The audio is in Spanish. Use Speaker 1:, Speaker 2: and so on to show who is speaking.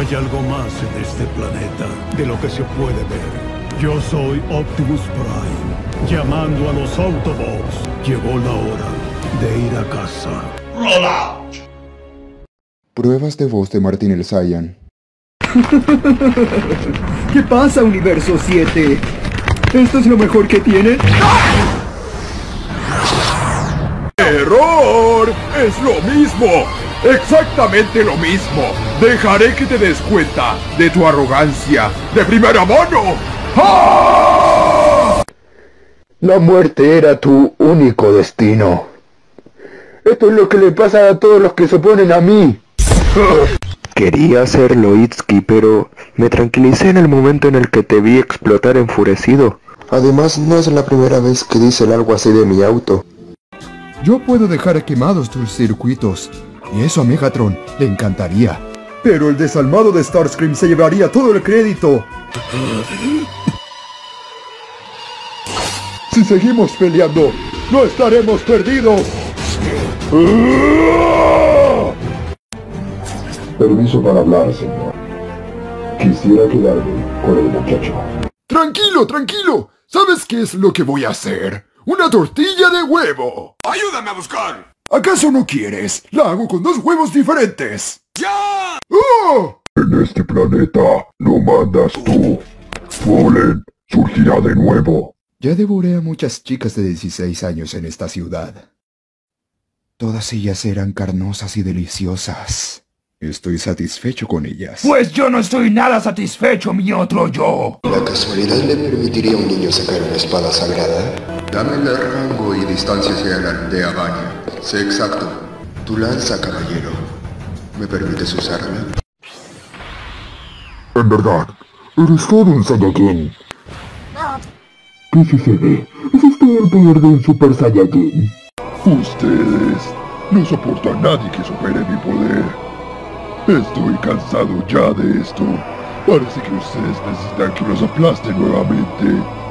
Speaker 1: Hay algo más en este planeta de lo que se puede ver. Yo soy Optimus Prime, llamando a los Autobots. Llegó la hora de ir a casa.
Speaker 2: Roll out.
Speaker 3: Pruebas de voz de Martín el Saiyan.
Speaker 4: ¿Qué pasa, Universo 7? ¿Esto es lo mejor que tienen?
Speaker 5: ¡Error! ¡Es lo mismo! ¡Exactamente lo mismo! Dejaré que te des cuenta de tu arrogancia de primera mano. ¡Ah!
Speaker 6: La muerte era tu único destino. Esto es lo que le pasa a todos los que se oponen a mí.
Speaker 7: Quería hacerlo, Itsuki, pero me tranquilicé en el momento en el que te vi explotar enfurecido.
Speaker 3: Además, no es la primera vez que dicen algo así de mi auto.
Speaker 4: Yo puedo dejar quemados tus circuitos, y eso a Megatron le encantaría. Pero el desalmado de Starscream se llevaría todo el crédito. Si seguimos peleando, no estaremos perdidos.
Speaker 6: Permiso para hablar, señor. Quisiera quedarme con el muchacho.
Speaker 5: Tranquilo, tranquilo. ¿Sabes qué es lo que voy a hacer? ¡Una tortilla de huevo!
Speaker 2: ¡Ayúdame a buscar!
Speaker 5: ¿Acaso no quieres? La hago con 2 huevos diferentes.
Speaker 2: ¡Ya!
Speaker 5: ¡Oh!
Speaker 6: En este planeta no mandas tú. Fallen surgirá de nuevo.
Speaker 4: Ya devoré a muchas chicas de 16 años en esta ciudad. Todas ellas eran carnosas y deliciosas. Estoy satisfecho con ellas.
Speaker 5: Pues yo no estoy nada satisfecho, mi otro yo.
Speaker 3: ¿La casualidad le permitiría a un niño sacar una espada sagrada?
Speaker 8: Dame el rango y distancia hacia la aldea Vania. Sé exacto.
Speaker 3: Tu lanza, caballero. ¿Me permites usarla?
Speaker 6: En verdad, eres todo un Saiyajin. ¿Qué sucede? ¿Es este el poder de un Super Saiyajin?
Speaker 5: Ustedes no soportan a nadie que supere mi poder. Estoy cansado ya de esto. Parece que ustedes necesitan que los aplaste nuevamente.